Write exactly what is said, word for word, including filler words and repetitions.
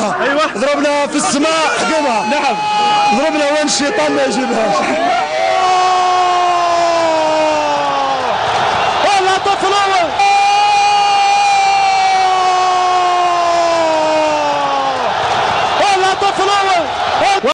ضربنا أيوة. ضربنا في السماء حكمها. نعم ضربنا وين الشيطان ما يجيبهاش. والله طفل اول والله طفل اول